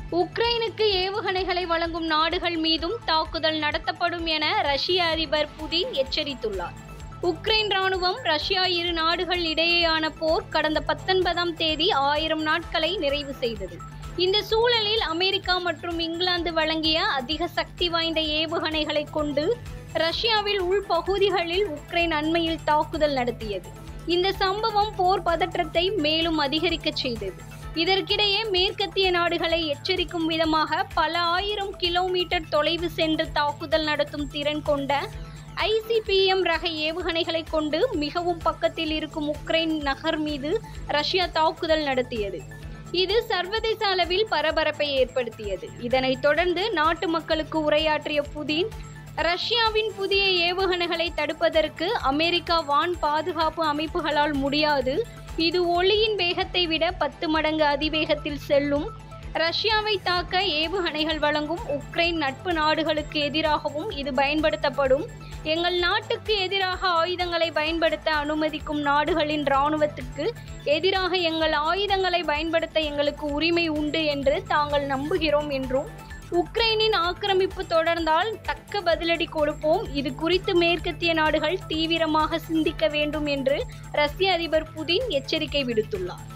உக்ரைனுக்கு ஏவுகணைகளை வழங்கும் நாடுகள் மீதும் தாக்குதல் நடத்தப்படும் என ரஷ்ய அதிபர் புதின் எச்சரித்துள்ளார். உக்ரைன் ராணுவம் ரஷ்யா இரு நாடுகள் இடையேயான போர் கடந்த 19ஆம் தேதி 1000 நாட்களை நிறைவு செய்தது. இந்த சூழலில் அமெரிக்கா மற்றும் இங்கிலாந்து வழங்கிய அதிக சக்தி வாய்ந்த ஏவுகணைகளை கொண்டு ரஷ்யாவில் உள்பகுதிகளில் உக்ரைன் அண்மையில் தாக்குதல் நடத்தியது. இந்த சம்பவம் போர் பதற்றத்தை மேலும் அதிகரிக்க செய்தது. இதற்கிடையே மேற்கத்திய நாடுகளை எச்சரிக்கும் விதமாக பல 1000 கிலோமீட்டர் தொலைவு சென்று தாக்குதல் நடத்தும் திறன் கொண்ட ICBM ரக ஏவுகணைகளை கொண்டு மிகவும் பக்கத்தில் இருக்கும் உக்ரைன் நகர் மீது ரஷ்யா தாக்குதல் நடத்தியது. இது சர்வதேச அளவில் பரபரப்பை ஏற்படுத்தியது. இதனைத் தொடர்ந்து நாட்டு மக்களுக்கு உரையாற்றிய புதின், ரஷ்யாவின் புதிய ஏவுகணைகளை தடுப்பதற்கு அமெரிக்கா வான் பாதுகாப்பு அமைப்புகளால் முடியாது. இது ஒளியின் வேகத்தை விட 10 மடங்கு அதிவேகத்தில் செல்லும். ரஷ்யாவை தாக்க ஏவுகணைகள் வழங்கும் உக்ரைன் நட்பு நாடுகளுக்கு எதிராகவும் இது பயன்படுத்தப்படும். எங்கள் நாட்டுக்கு எதிராக ஆயுதங்களை பயன்படுத்த அனுமதிக்கும் நாடுகளின் இராணுவத்துக்கு எதிராக எங்கள் ஆயுதங்களை பயன்படுத்த எங்களுக்கு உரிமை உண்டு என்று தாங்கள் நம்புகிறோம் என்றும், உக்ரைனின் ஆக்கிரமிப்பு தொடர்ந்தால் தக்க பதிலடி கொடுப்போம். இது குறித்து மேற்கத்திய நாடுகள் தீவிரமாக சிந்திக்க வேண்டும் என்று ரஷ்ய அதிபர் புதின் எச்சரிக்கை விடுத்துள்ளார்.